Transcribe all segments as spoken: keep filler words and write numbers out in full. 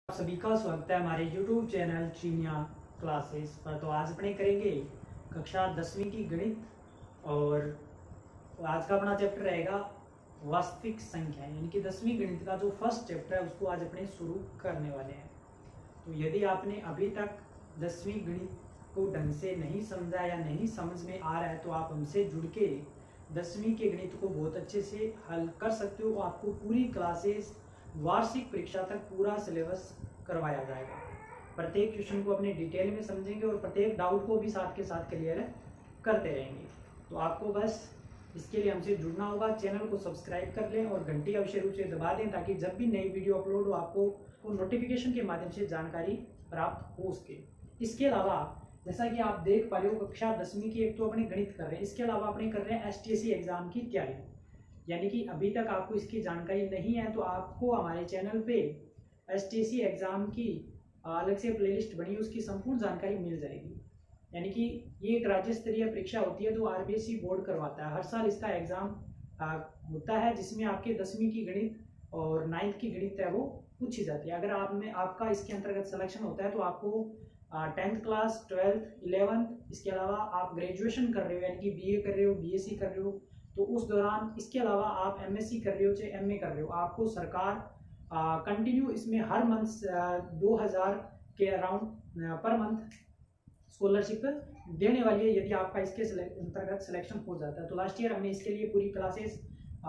आप सभी का स्वागत है हमारे YouTube चैनल चीनिया क्लासेस पर। तो आज अपने करेंगे कक्षा दसवीं की गणित और आज का अपना चैप्टर रहेगा वास्तविक संख्या, यानी कि दसवीं गणित का जो फर्स्ट चैप्टर है उसको आज अपने शुरू करने वाले हैं। तो यदि आपने अभी तक दसवीं गणित को ढंग से नहीं समझा या नहीं समझ में आ रहा है तो आप हमसे जुड़ के दसवीं के गणित को बहुत अच्छे से हल कर सकते हो। आपको पूरी क्लासेस वार्षिक परीक्षा तक पूरा सिलेबस करवाया जाएगा। प्रत्येक क्वेश्चन को अपने डिटेल में समझेंगे और प्रत्येक डाउट को भी साथ के साथ क्लियर करते रहेंगे। तो आपको बस इसके लिए हमसे जुड़ना होगा। चैनल को सब्सक्राइब कर लें और घंटी अवश्य रूप से दबा दें ताकि जब भी नई वीडियो अपलोड हो आपको नोटिफिकेशन के माध्यम से जानकारी प्राप्त हो सके। इसके अलावा जैसा कि आप देख पा रहे हो कक्षा दसवीं की एक तो अपने गणित कर रहे हैं, इसके अलावा अपने कर रहे हैं S T S C exam की तैयारी, यानी कि अभी तक आपको इसकी जानकारी नहीं है तो आपको हमारे चैनल पे S T S C exam की अलग से प्लेलिस्ट बनी है, उसकी संपूर्ण जानकारी मिल जाएगी। यानी कि ये एक राज्य स्तरीय परीक्षा होती है जो R B S E board करवाता है। हर साल इसका एग्जाम होता है जिसमें आपके दसवीं की गणित और नाइन्थ की गणित है वो पूछी जाती है। अगर आप में आपका इसके अंतर्गत सिलेक्शन होता है तो आपको टेंथ क्लास, ट्वेल्थ, इलेवंथ, इसके अलावा आप ग्रेजुएशन कर रहे हो यानी कि बी ए कर रहे हो, बी एस सी कर रहे हो तो उस दौरान, इसके अलावा आप एम एस सी कर रहे हो चाहे एम ए कर रहे हो, आपको सरकार कंटिन्यू इसमें हर मंथ दो हज़ार के अराउंड पर मंथ स्कॉलरशिप देने वाली है यदि आपका इसके अंतर्गत सिलेक्शन हो जाता है। तो लास्ट ईयर हमने इसके लिए पूरी क्लासेस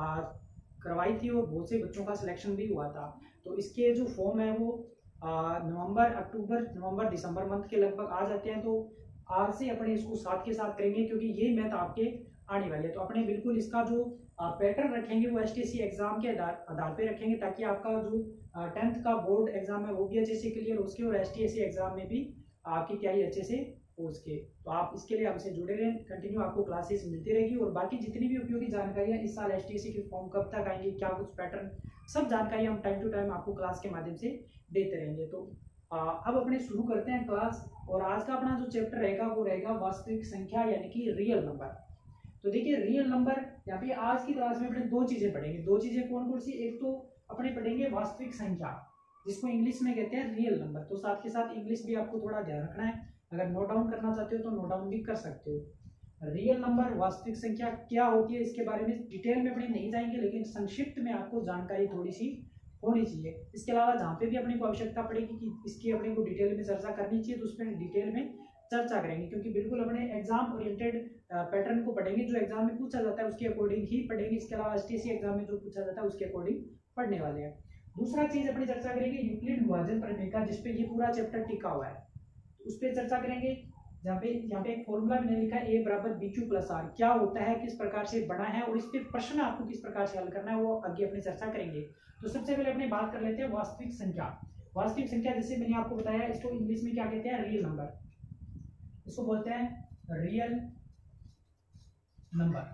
करवाई थी और बहुत से बच्चों का सिलेक्शन भी हुआ था। तो इसके जो फॉर्म है वो नवंबर, अक्टूबर, नवंबर, दिसंबर मंथ के लगभग आ जाते हैं। तो आज से अपने इसको साथ के साथ करेंगे क्योंकि ये मैथ आपके आने वाली है। तो अपने बिल्कुल इसका जो पैटर्न रखेंगे वो S T S C exam के आधार आधार पे रखेंगे ताकि आपका जो टेंथ का बोर्ड एग्जाम है वो भी अच्छे से क्लियर हो सके और S T S C exam में भी आपकी तैयारी अच्छे से हो सके। तो आप इसके लिए हमसे जुड़े रहें, कंटिन्यू आपको क्लासेस मिलती रहेगी और बाकी जितनी भी उपयोगी जानकारियां इस साल एस टी एस सी के फॉर्म कब तक आएंगे, क्या कुछ पैटर्न, सब जानकारी हम टाइम टू टाइम आपको क्लास के माध्यम से देते रहेंगे। तो आ, अब अपने शुरू करते हैं क्लास और आज का अपना जो चैप्टर रहेगा वो रहेगा वास्तविक संख्या यानी कि रियल नंबर। तो देखिए रियल नंबर यहाँ पे आज की क्लास में अपने दो चीजें पढ़ेंगे। दो चीजें कौन कौन सी? एक तो अपने पढ़ेंगे वास्तविक संख्या जिसको इंग्लिश में कहते हैं रियल नंबर। तो साथ के साथ इंग्लिश भी आपको थोड़ा ध्यान रखना है, अगर नोट डाउन करना चाहते हो तो नोट डाउन भी कर सकते हो। रियल नंबर, वास्तविक संख्या क्या होती है इसके बारे में डिटेल में अपने नहीं जाएंगे, लेकिन संक्षिप्त में आपको जानकारी थोड़ी सी होनी चाहिए। इसके अलावा जहाँ पे भी अपने को आवश्यकता पड़ेगी कि इसकी अपने को डिटेल में चर्चा करनी चाहिए तो उस पर डिटेल में चर्चा करेंगे, क्योंकि बिल्कुल अपने एग्जाम ओरिएंटेड पैटर्न को पढ़ेंगे। जो एग्जाम में पूछा जाता है उसके अकॉर्डिंग ही पढ़ेंगे। इसके अलावा S T S C exam में जो पूछा जाता है उसके अकॉर्डिंग पढ़ने वाले हैं। दूसरा चीज अपनी चर्चा करेंगे यूक्लिड विभाजन प्रमेय का, जिसपे ये पूरा चैप्टर टिका हुआ है, उस पर चर्चा करेंगे। जहाँ पे यहाँ पे एक फॉर्मूला मैंने लिखा है ए बराबर बी क्यू प्लस आर, क्या होता है, किस प्रकार से बना है और इस पे प्रश्न आपको किस प्रकार से हल करना है वो आगे अपनी चर्चा करेंगे। तो सबसे पहले अपने बात कर लेते हैं वास्तविक संख्या। वास्तविक संख्या जैसे मैंने आपको बताया इसको इंग्लिश में क्या कहते हैं? Real number. इसको बोलते हैं रियल नंबर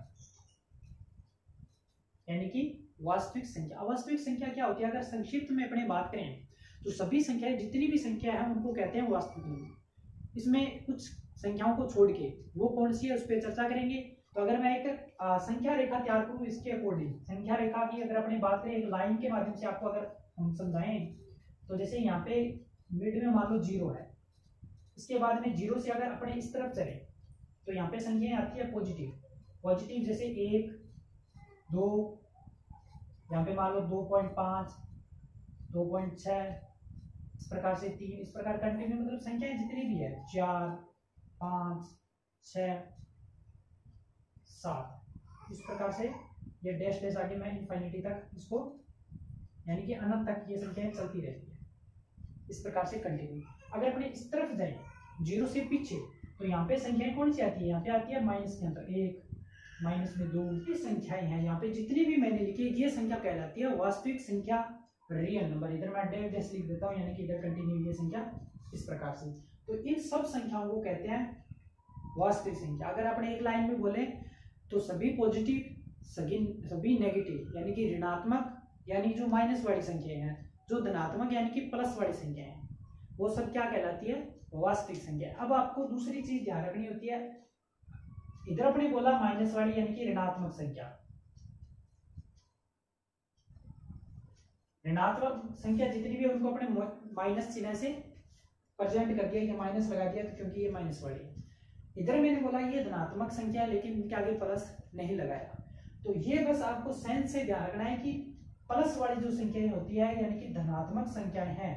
यानी कि वास्तविक संख्या। वास्तविक संख्या क्या होती है? अगर संक्षिप्त में अपने बात करें तो सभी संख्याएं, जितनी भी संख्या है उनको कहते हैं वास्तविक नंबर। इसमें कुछ संख्याओं को छोड़ के वो कौन सी है उस पर चर्चा करेंगे। तो अगर मैं एक आ, संख्या रेखा तैयार करूं इसके अकॉर्डिंग, संख्या रेखा की अगर अपने बात करें एक लाइन के माध्यम से आपको अगर हम समझाएं तो जैसे यहाँ पे मिड में मान लो जीरो है, इसके बाद में जीरो से अगर अपने इस तरफ चले तो यहाँ पे संख्याएं आती है पॉजिटिव। पॉजिटिव जैसे एक, दो, यहाँ पे मान लो दो पॉइंट पाँच, दो पॉइंट छः, इस प्रकार से तीन, इस प्रकार कंटिन्यू, मतलब संख्याएं जितनी भी है, चार, पाँच, छः, सात, इस प्रकार से ये डैश डैश आगे मैं इनफाइनिटी तक इसको यानी कि अनंत तक ये संख्याएं चलती रहती है, इस प्रकार से कंटिन्यू। अगर अपने इस तरफ जाए जीरो से पीछे तो यहाँ पे संख्याएं कौन सी आती है? यहाँ पे आती है माइनस के अंदर एक, माइनस में दो, ये संख्याएं हैं यहाँ पे जितनी भी मैंने लिखी ये संख्या कहलाती है वास्तविक संख्या, रियल नंबर। इधर मैं डैश डैश लिख देता हूँ यानी कि इधर कंटिन्यू ये संख्या इस प्रकार से। तो इन सब संख्याओं को कहते हैं वास्तविक संख्या। अगर अपने एक लाइन में बोले तो सभी पॉजिटिव, सभी सभी नेगेटिव यानी कि ऋणात्मक यानी जो माइनस वाली संख्याएं हैं, जो धनात्मक यानी कि प्लस वाली संख्याएं हैं, वो सब क्या कहलाती है? वास्तविक संख्या। अब आपको दूसरी चीज ध्यान रखनी होती है, इधर अपने बोला माइनस वाली यानी कि ऋणात्मक संख्या, ऋणात्मक संख्या जितनी भी है उनको अपने माइनस चिन्ह से प्रेजेंट कर दिया, ये माइनस लगा दिया तो क्योंकि ये माइनस वाली है। इधर मैंने बोला ये धनात्मक संख्या है लेकिन इनके आगे प्लस नहीं लगाया। तो ये बस आपको सेंस से ध्यान रखना है कि प्लस वाली जो संख्याएं होती है यानी कि धनात्मक संख्याएं हैं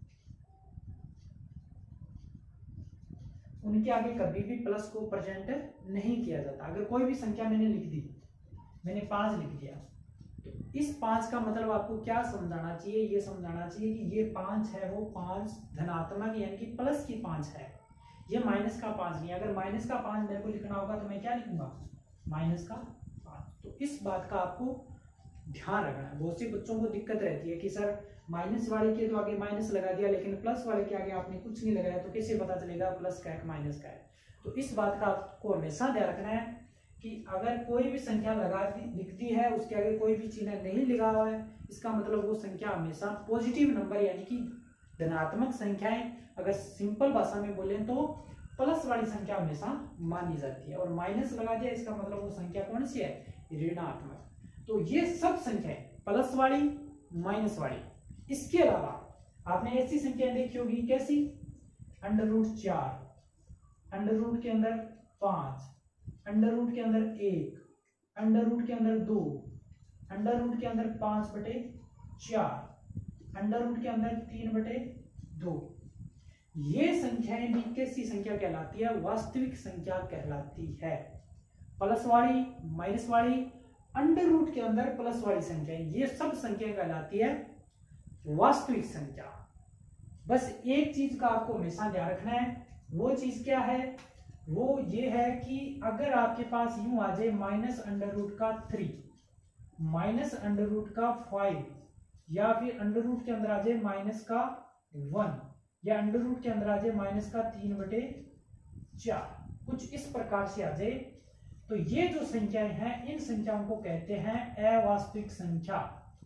उनके आगे कभी भी प्लस को प्रेजेंट नहीं किया जाता। अगर कोई भी संख्या मैंने लिख दी, मैंने पांच लिख दिया, तो इस पांच का मतलब आपको क्या समझाना चाहिए, ये समझाना चाहिए कि ये पांच है वो पांच धनात्मक यानी कि प्लस की पांच है, ये माइनस का पांच नहीं। अगर माइनस का पांच मेरे को लिखना होगा तो मैं क्या लिखूंगा, माइनस का पांच। तो इस बात का आपको ध्यान रखना है। बहुत से बच्चों को दिक्कत रहती है कि सर माइनस वाले के तो आगे माइनस लगा दिया लेकिन प्लस वाले के आगे आपने कुछ नहीं लगाया, तो कैसे पता चलेगा प्लस का है माइनस का है। तो इस बात का आपको हमेशा ध्यान रखना है कि अगर कोई भी संख्या लगा दी लिखती है उसके आगे कोई भी चिन्ह नहीं लिखा हुआ है, इसका मतलब वो संख्या हमेशा पॉजिटिव नंबर यानी कि धनात्मक संख्याएं, अगर सिंपल भाषा में बोले तो प्लस वाली संख्या हमेशा मानी जाती है। और माइनस लगा दिया इसका मतलब वो संख्या कौन सी है, ऋणात्मक। तो ये सब संख्याएं प्लस वाली माइनस वाली, इसके अलावा आपने ऐसी संख्याएं देखी होगी कैसी, अंडर रूट चार, अंडर रूट के अंदर पांच, अंडर रूट के अंदर एक, अंडर रूट के अंदर दो, अंडर रूट के अंदर पांच बटे चार, अंडर रूट के अंदर तीन बटे दो। ये संख्याएं भी कैसी संख्या कहलाती है, वास्तविक संख्या कहलाती है। प्लस वाली माइनस वाली अंडर रूट के अंदर प्लस वाली संख्या, ये सब संख्या कहलाती है वास्तविक संख्या। बस एक चीज का आपको हमेशा ध्यान रखना है, वो चीज क्या है, वो ये है कि अगर आपके पास यूं आ जाए माइनस अंडर रूट का थ्री, माइनस अंडर रूट का फाइव, या फिर अंडर रूट के अंदर आ जाए माइनस का वन, या अंडर रूट के अंदर आ जाए माइनस का तीन बटे चार, कुछ इस प्रकार से आ जाए, तो ये जो संख्याएं हैं इन संख्याओं को कहते हैं अवास्तविक संख्या।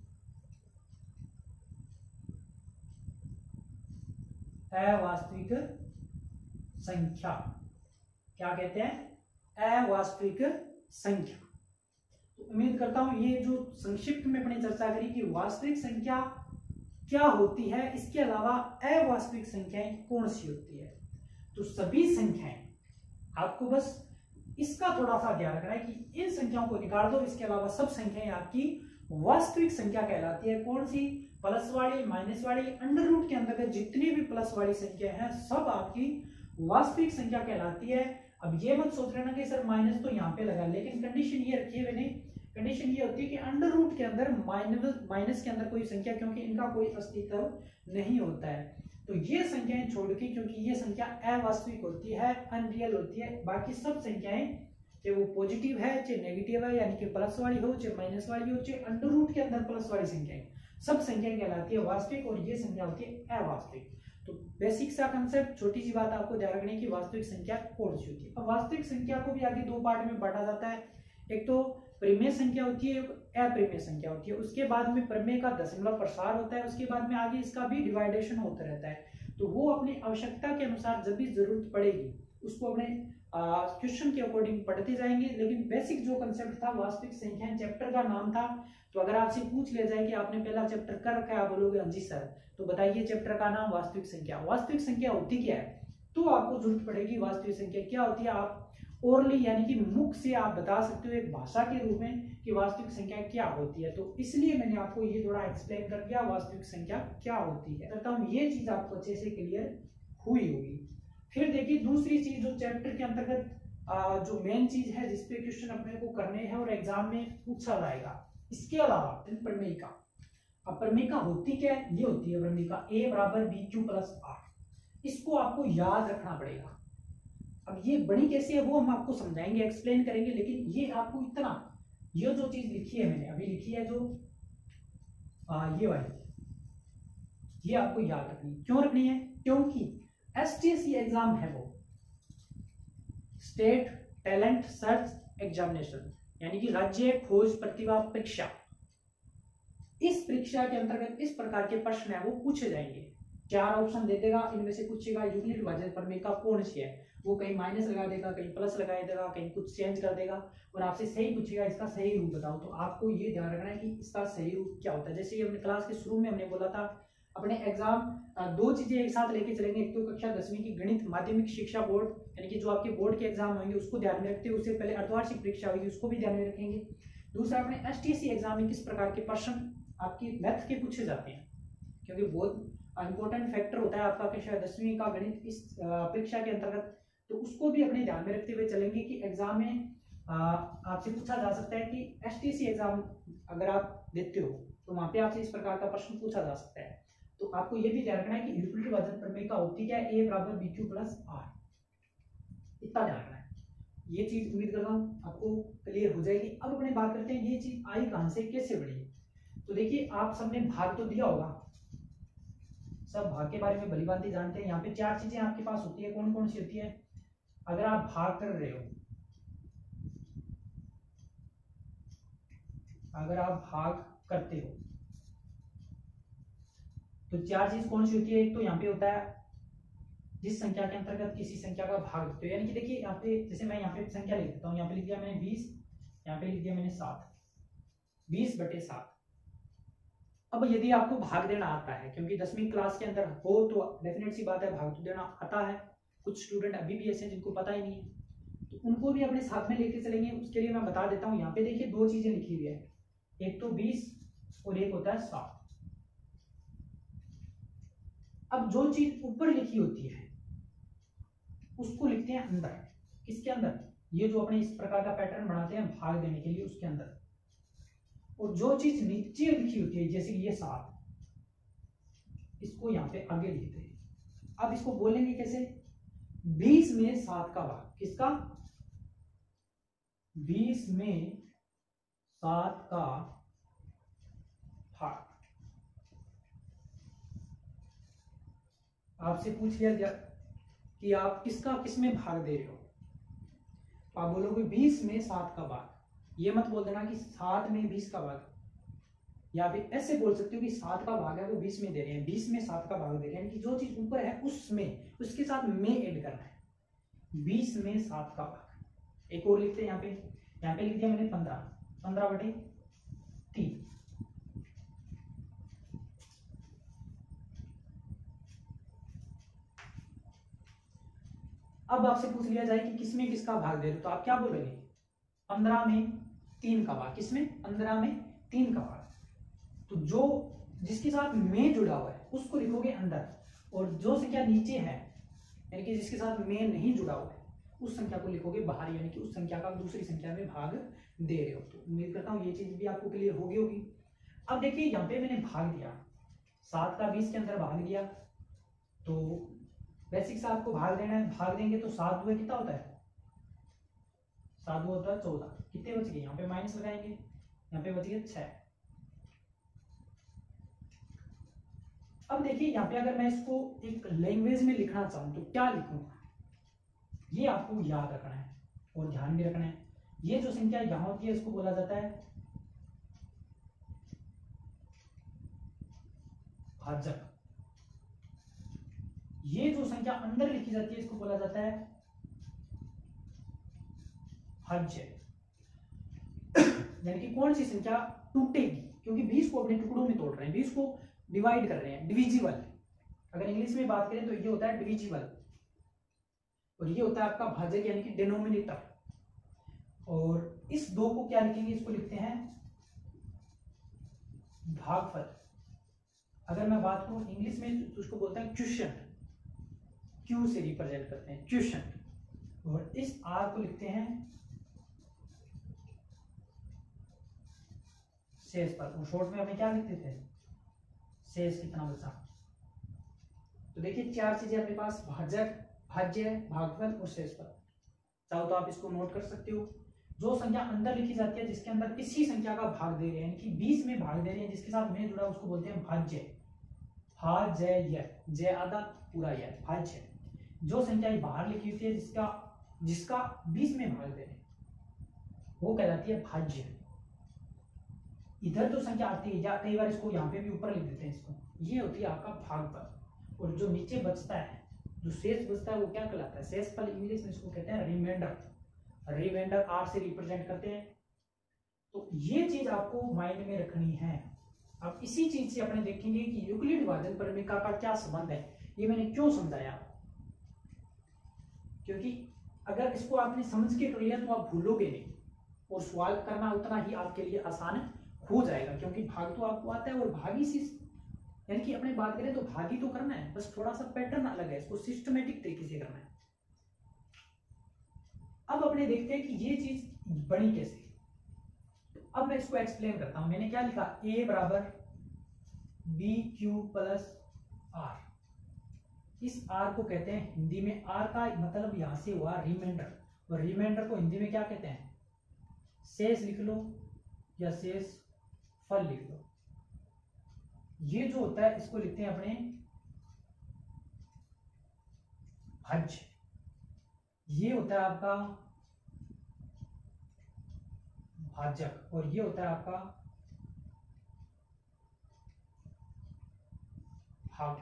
अवास्तविक संख्या क्या कहते हैं, अवास्तविक संख्या। तो उम्मीद करता हूं ये जो संक्षिप्त में अपनी चर्चा करी कि वास्तविक संख्या क्या होती है, इसके अलावा अवास्तविक संख्याएं कौन सी होती है। तो सभी संख्याएं, आपको बस इसका थोड़ा सा ध्यान रखना है कि इन संख्याओं को निकाल दो, इसके अलावा सब संख्याएं आपकी वास्तविक संख्या कहलाती है। कौन सी, प्लस वाली माइनस वाली, अंडर रूट के अंतर्गत जितनी भी प्लस वाली संख्या है सब आपकी वास्तविक संख्या कहलाती है। अब ये मत सोच लेना कि सर माइनस तो यहाँ पे लगा, लेकिन कंडीशन ये रखी है मैंने, कंडीशन ये होती है कि अंडर रूट के अंदर माइनस माइनस के अंदर कोई संख्या, क्योंकि इनका कोई अस्तित्व नहीं होता है, तो ये संख्याएं छोड़ के, क्योंकि ये संख्या अवास्तविक होती है, अनरियल होती है, बाकी सब संख्याएं चाहे वो पॉजिटिव है चाहे नेगेटिव है, यानी कि प्लस वाली हो चाहे माइनस वाली हो चाहे अंडर रूट के अंदर प्लस वाली संख्याएं, सब संख्याएं कहलाती है वास्तविक, और ये संख्या होती है अवास्तविक। तो बेसिक सा कंसेप्ट, छोटी सी बात आपको ध्यान रखने की, वास्तविक संख्या कौन सी होती है। अब वास्तविक संख्या को भी आगे दो पार्ट में बांटा जाता है, एक तो परिमेय संख्या होती है, अपरिमेय संख्या होती है, उसके बाद में परिमेय का दशमलव प्रसार होता है, उसके बाद में आगे इसका भी डिवाइडेशन होता रहता है। तो वो अपनी आवश्यकता के अनुसार जब भी जरूरत पड़ेगी उसको अपने क्वेश्चन के अकॉर्डिंग पढ़ते जाएंगे। लेकिन बेसिक जो कंसेप्ट था वास्तविक संख्या, चैप्टर का नाम था, तो अगर आपसे पूछ लिया जाए कि आपने पहला चैप्टर कर रखा है, आप बोलोगे हाँ जी सर, तो बताइए चैप्टर का नाम वास्तविक संख्या। वास्तविक संख्या होती क्या है, तो आपको जरूरत पड़ेगी वास्तविक संख्या क्या होती है, आप ओरली यानी कि मुख से आप बता सकते हो एक भाषा के रूप में कि वास्तविक संख्या क्या होती है। तो इसलिए मैंने आपको ये थोड़ा एक्सप्लेन कर दिया वास्तविक संख्या क्या होती है। करता हूँ ये चीज आपको अच्छे से क्लियर हुई होगी। फिर देखिए दूसरी चीज जो चैप्टर के अंतर्गत जो मेन चीज है जिसपे क्वेश्चन अपने को करने हैं और एग्जाम में पूछा जाएगा, इसके अलावा प्रमेयिका। अब प्रमेयिका होती क्या है, ये होती है प्रमेयिका ए बराबर बी क्यू प्लस आर। इसको आपको याद रखना पड़ेगा। अब ये बनी कैसे है वो हम आपको समझाएंगे, एक्सप्लेन करेंगे, लेकिन ये आपको इतना, ये जो चीज लिखी है मैंने अभी लिखी है जो आ, ये वाली, ये आपको याद रखनी है। क्यों रखनी है, क्योंकि एसटीएससी एग्जाम है वो स्टेट टैलेंट सर्च एग्जामिनेशन, यानी कि राज्य खोज प्रतिभा परीक्षा। इस परीक्षा के अंतर्गत इस प्रकार के प्रश्न है वो पूछे जाएंगे। चार ऑप्शन दे देगा, इनमें से पूछेगा यूक्लिड विभाजन प्रमेय का कौन सी है, वो कहीं माइनस लगा देगा, कहीं प्लस लगा देगा, कहीं कुछ चेंज कर देगा और आपसे सही पूछेगा इसका सही रूप बताओ। तो आपको ये ध्यान रखना है कि इसका सही रूप क्या होता है। जैसे कि हमने क्लास के शुरू में हमने बोला था, अपने एग्जाम दो चीजें एक साथ लेके चलेंगे, एक तो कक्षा दसवीं की गणित माध्यमिक शिक्षा बोर्ड यानी कि जो आपके बोर्ड के एग्जाम होंगे उसको ध्यान में रखते हुए उससे पहले अर्धवार्षिक परीक्षा होगी उसको भी ध्यान में रखेंगे। दूसरा अपने एसटीएससी एग्जाम में किस प्रकार के प्रश्न आपकी मैथ के पूछे जाते हैं, क्योंकि बहुत इंपॉर्टेंट फैक्टर होता है आपका कक्षा दसवीं का गणित इस परीक्षा के अंतर्गत, तो उसको भी अपने ध्यान में रखते हुए चलेंगे कि एग्जाम में आपसे पूछा जा सकता है कि एसटीएससी एग्जाम अगर आप देते हो तो वहां पे आपसे इस प्रकार का प्रश्न पूछा जा सकता है। तो आपको ये भी ध्यान रखना है कि यूक्लिड विभाजन प्रमेय का होती क्या है, ए बराबर बी क्यू प्लस आर, इतना ध्यान रखना है। ये चीज उम्मीद करता हूँ आपको क्लियर हो जाएगी। अब अपने बात करते हैं ये चीज आई कहां से कैसे बढ़ी। तो देखिए आप सबने भाग तो दिया होगा, सब भाग के बारे में भली भांति जानते हैं। यहाँ पे चार चीजें आपके पास होती है, कौन कौन सी होती है। अगर आप भाग कर रहे हो, अगर आप भाग करते हो तो चार चीज कौन सी होती है। एक तो यहाँ पे होता है जिस संख्या के अंतर्गत किसी संख्या का भाग देते हो, यानी कि देखिए यहाँ पे जैसे मैं यहाँ पे संख्या लिख देता हूँ, यहाँ पे लिख दिया मैंने बीस, यहाँ पे लिख दिया मैंने सात, बीस बटे सात। अब यदि आपको भाग देना आता है, क्योंकि दसवीं क्लास के अंदर हो तो डेफिनेट सी बात है भाग तो देना आता है, कुछ स्टूडेंट अभी भी ऐसे हैं जिनको पता ही नहीं है, तो उनको भी अपने साथ में लेके चलेंगे। उसके लिए मैं बता देता हूँ, यहाँ पे देखिए दो चीजें लिखी हुई है, एक तो बीस और एक होता है सात। अब जो चीज ऊपर लिखी होती है उसको लिखते हैं अंदर, किसके अंदर, ये जो अपने इस प्रकार का पैटर्न बनाते हैं भाग देने के लिए उसके अंदर। और जो चीज नीचे लिखी होती है जैसे कि ये सात, इसको यहाँ पे आगे लिखते हैं। अब इसको बोलेंगे कैसे, बीस में सात का भाग, किसका, बीस में सात का भाग। आपसे पूछ लिया गया कि आप किसका किसमें भाग दे रहे हो, आप बोलोगे बीस में सात का भाग। ये मत बोल देना कि सात में बीस का भाग, या फिर ऐसे बोल सकते हो कि सात का भाग है वो बीस में दे रहे हैं, बीस में सात का भाग दे रहे हैं, यानी कि जो चीज ऊपर है उसमें उसके साथ में ऐड करना है, बीस में सात का भाग। एक और लिखते हैं यहाँ पे, यहाँ पे लिख दिया मैंने पंद्रह, पंद्रह बटे तीन। अब आपसे पूछ लिया जाए कि किसमें किसका भाग दे रहे हो, तो आप क्या बोलोगे, पंद्रह में तीन का भाग, किसमें, पंद्रह में तीन का भाग। तो जो जिसके साथ में जुड़ा हुआ है उसको लिखोगे अंदर, और जो संख्या नीचे है यानी कि जिसके साथ में नहीं जुड़ा हुआ है उस संख्या को लिखोगे बाहर, यानी कि उस संख्या का दूसरी संख्या में भाग दे रहे हो। तो उम्मीद करता हूँ ये चीज भी आपको क्लियर होगी होगी। अब देखिए यहाँ पे मैंने भाग दिया, सात का बीस के अंदर भाग दिया, तो बेसिक से आपको भाग देना है, भाग देंगे तो सात दुए कितना होता है, सात दुआ होता है चौदह, कितने बच गए, यहाँ पे माइनस लगाएंगे, यहाँ पे बच गए छह। अब देखिए यहाँ पे अगर मैं इसको एक लैंग्वेज में लिखना चाहूं तो क्या लिखूंगा, ये आपको याद रखना है और ध्यान भी रखना है। ये जो संख्या यहां होती है इसको बोला जाता है भाजक, ये जो संख्या अंदर लिखी जाती है इसको बोला जाता है भाज्य। यानी कि कौन सी संख्या टूटेगी, क्योंकि बीस को अपने टुकड़ों में तोड़ रहे हैं, बीस को डिवाइड कर रहे हैं, डिविजिबल। अगर इंग्लिश में बात करें तो ये होता है डिविजिबल, और ये होता है आपका भाजक यानी कि डिनोमिनेटर। और इस दो को क्या लिखेंगे, इसको लिखते हैं भागफल। अगर मैं बात करूं इंग्लिश में तो उसको बोलते हैं क्वोशिएंट, क्यू से रिप्रेजेंट करते हैं क्वोशिएंट। और इस आर को लिखते हैं शेषफल, और शॉर्ट में हमें क्या लिखते थे, शेष कितना बचा। तो देखिए चार चीजें अपने पास, भाजक, भाज्य, भागफल और शेषफल। चाहो तो आप इसको नोट कर सकते हो। जो संख्या अंदर लिखी जाती है जिसके अंदर किसी संख्या का भाग दे रहे हैं, यानी कि बीस में भाग दे रहे हैं, जिसके साथ में जुड़ा उसको बोलते हैं भाज्य, भाज्य, जय आधा पूरा यह भाज्य। जो संख्या बाहर लिखी होती है जिसका जिसका बीस में भाग दे रहे हैं वो कहलाती है भाज्य। इधर जो संख्या आती है, या कई बार इसको यहाँ पे भी ऊपर लिख देते हैं इसको, ये होती है आपका भागफल। और जो नीचे बचता है, जो शेष बचता है वो क्या कहलाता है? शेषफल इंग्लिश में इसको कहते हैं रिमाइंडर। रिमाइंडर आर से रिप्रेजेंट करते हैं। तो ये चीज आपको माइंड में रखनी है। अब इसी चीज से अपने देखेंगे कि यूक्लिड विभाजन परिमेय का क्या संबंध है। ये मैंने क्यों समझाया, क्योंकि अगर इसको आपने समझ के कर लिया तो आप भूलोगे नहीं और सवाल करना उतना ही आपके लिए आसान हो जाएगा, क्योंकि भाग तो आपको आता है और भागी सी यानी कि अपने बात करें तो भागी तो करना है, बस थोड़ा सा पैटर्न अलग है, इसको सिस्टमेटिक तरीके से करना है। अब अपने देखते हैं कि ये चीज बनी कैसे। अब मैं इसको एक्सप्लेन करता हूं। मैंने क्या लिखा? ए बराबर बी क्यू प्लस आर। इस आर को कहते हैं हिंदी में, आर का मतलब यहां से हुआ रिमाइंडर, और रिमाइंडर को हिंदी में क्या कहते हैं? शेष लिख लो या शेष फल लिख लो। ये जो होता है इसको लिखते हैं अपने भाज्य। ये होता है आपका भाजक और ये होता है आपका भाग।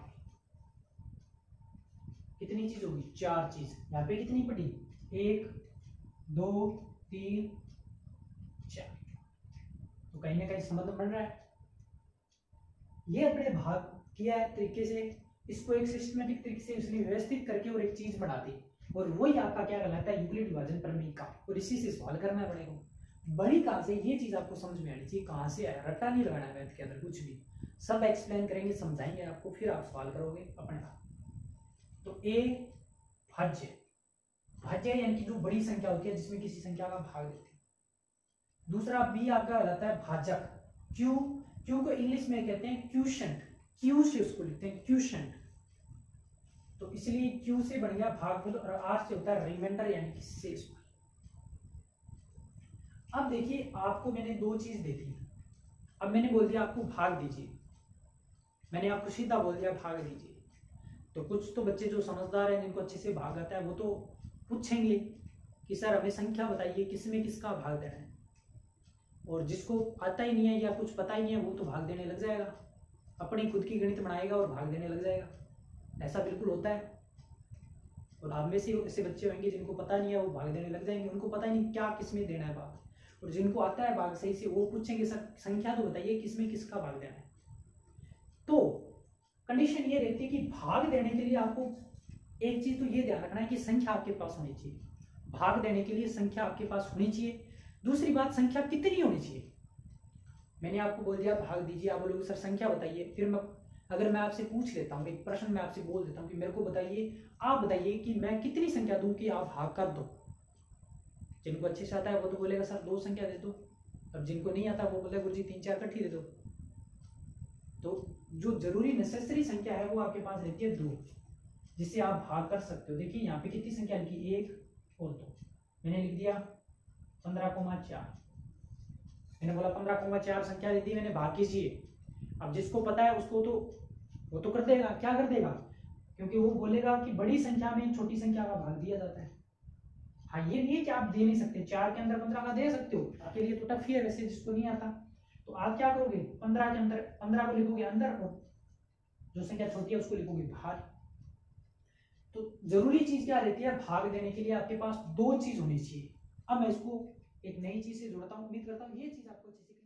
कितनी चीज होगी? चार चीज। यहां पे कितनी पड़ी? एक, दो, तीन, चार। तो कहीं ना कहीं संबंध बन रहा है। ये अपने भाग किया है तरीके से, इसको एक सिस्टमेटिक तरीके से उसने व्यवस्थित करके और एक चीज बना दी, और वही आपका क्या कहलाता है? यूक्लिड विभाजन प्रमेय का। और इसी से सवाल करना पड़ेगा। बड़ी कहां से? ये चीज आपको समझ में आनी चाहिए कहां से आया। रट्टा नहीं लगाना है के अंदर कुछ भी, सब एक्सप्लेन करेंगे, समझाएंगे आपको, फिर आप सवाल करोगे अपने आप। तो ए भाज्य। भाज्य यानी कि जो बड़ी संख्या होती है जिसमें किसी संख्या का भाग देते हैं। दूसरा बी आपका कहलाता है भाजक। क्यू, क्यू को इंग्लिश में कहते हैं क्यूशंट। क्यू से उसको लिखते हैं क्यूशंट, तो इसलिए क्यू से बन गया भागफल, और आर से होता है रिमाइंडर यानी कि शेषफल। अब देखिए, आपको मैंने दो चीज दे दी। अब मैंने बोल दिया आपको भाग दीजिए, मैंने आपको सीधा बोल दिया भाग दीजिए। तो कुछ तो बच्चे जो समझदार हैं, जिनको अच्छे से भाग आता है, वो तो पूछेंगे कि सर हमें संख्या बताइए किसमें किसका भाग देना है। और जिसको आता ही नहीं है या कुछ पता ही नहीं है, वो तो भाग देने लग जाएगा, अपनी खुद की गणित बनाएगा और भाग देने लग जाएगा। ऐसा बिल्कुल होता है। और आप में से ऐसे बच्चे होंगे जिनको पता नहीं है, वो भाग देने लग जाएंगे, उनको पता ही नहीं क्या किसमें देना है भाग। और जिनको आता है भाग सही से, वो पूछेंगे सर संख्या तो बताइए किसमें किसका भाग देना है। तो कंडीशन ये रहती है कि भाग देने के लिए आपको एक चीज तो ये ध्यान रखना है कि संख्या आपके पास होनी चाहिए। भाग देने के लिए संख्या आपके पास होनी चाहिए। दूसरी बात, संख्या कितनी होनी चाहिए। मैंने आपको बोल दिया भाग दीजिए, आप बोलोगे सर संख्या बताइए। फिर मैं अगर मैं आपसे पूछ लेता हूँ, एक प्रश्न मैं आपसे बोल देता हूँ कि मेरे को बताइए, आप बताइए कि मैं कितनी संख्या दूं कि आप भाग कर दो। जिनको अच्छे से आता है वो तो बोलेगा सर दो संख्या दे दो। अब जिनको नहीं आता वो बोलेगा गुरुजी तीन चार इकट्ठी दे दो। तो जो जरूरी नेसेसरी संख्या है वो आपके पास रहती है दो, जिससे आप भाग कर सकते हो। देखिए यहाँ पे कितनी संख्या लिखी? एक और दो। मैंने लिख दिया पंद्रह कोमा चार। मैंने बोला पंद्रह कोमा चार संख्या दे दी मैंने, भाग कीजिए। अब जिसको पता है उसको तो वो तो कर देगा। क्या कर देगा? क्योंकि वो बोलेगा कि बड़ी संख्या में छोटी संख्या का भाग दिया जाता है। हाँ, ये नहीं है कि आप दे नहीं सकते, चार के अंदर पंद्रह का दे सकते हो, आपके लिए तो टफ ही है वैसे जिसको नहीं आता। तो आप क्या करोगे? पंद्रह के अंदर पंद्रह को लिखोगे अंदर, और जो संख्या छोटी है उसको लिखोगे बाहर। तो जरूरी चीज क्या रहती है? भाग देने के लिए आपके पास दो चीज होनी चाहिए। अब मैं इसको एक नई चीज से जोड़ता हूँ, उम्मीद करता हूँ ये चीज आपको अच्छी